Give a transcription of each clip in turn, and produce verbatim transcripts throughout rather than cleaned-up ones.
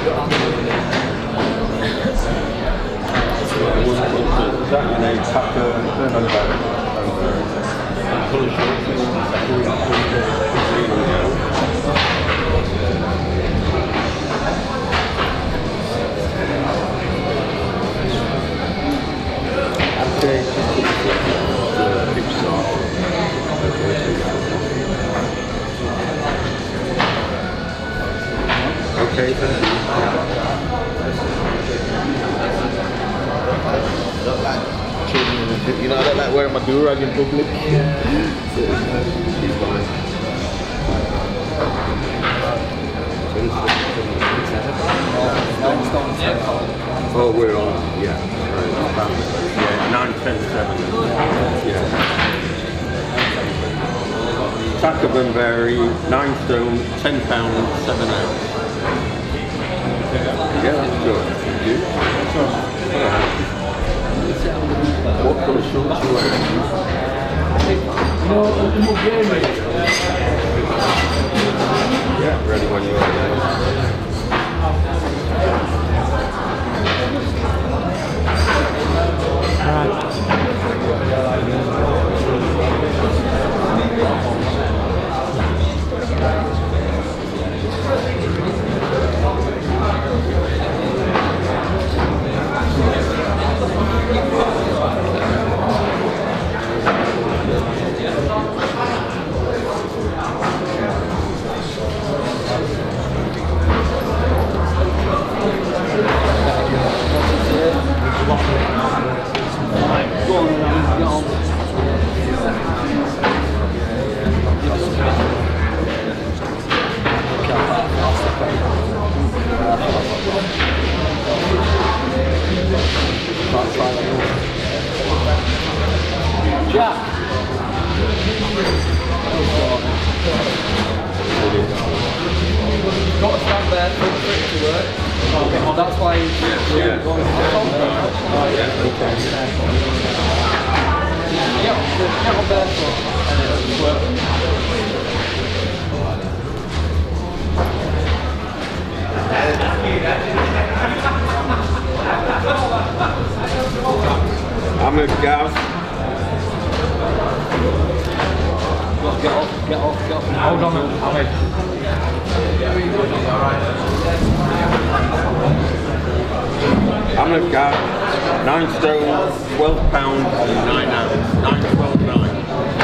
that your name, Taka Bembere? Okay, thank you. You know, I don't like wearing my do-rag in public. Oh, we're on, yeah. Right. Yeah, nine ten seven. Yeah. Taka Bembere, nine stone, ten pounds, seven ounce. Yeah, that's good. Thank you. What colour shorts are you wearing? No, the game. Yeah, ready when you are. Jack. Got to stand there for it to work. That's why he's yeah, yeah. going to yeah, okay. Get on, get on barefoot and it'll work. I'm a Ghaz. Get off, get off, get off. Hold on, Ahmed. I'm a Ghaz. Nine stone, twelve pounds, nine ounce. Nine, twelve, nine.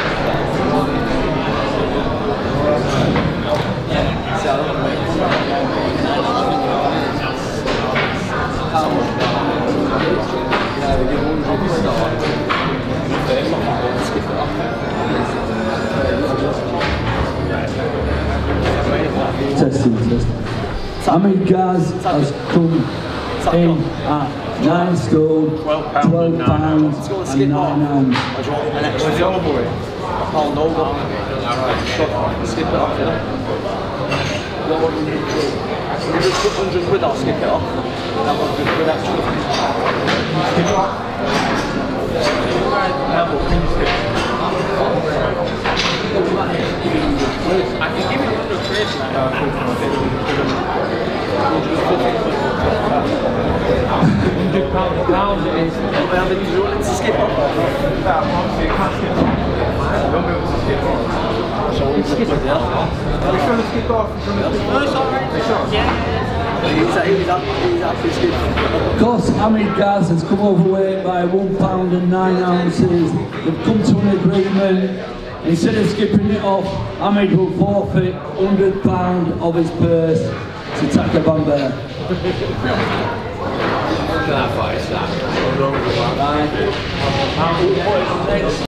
Testing, testing. Sammy Ghaz has come in at nine stone, twelve pounds and nine ounce. An extra over it. A pound over. Alright, skip it off, yeah. What would you do? You just put one hundred quid, I'll skip it off. That one hundred quid extra. Skip it off. I can give it under crazy. one hundred pounds a pound it is. But I mean, you want it to skip off? So we skip it, yeah? Are you trying to skip off? No, it's alright. Yeah. He's happy skipping. Of course, Ahmed Ghaz has come overweight by one pound and nine ounces. They've come to an agreement. Instead of skipping it off, Ahmed will forfeit one hundred pounds of his purse to Taka Bembere. Look at that fight, that.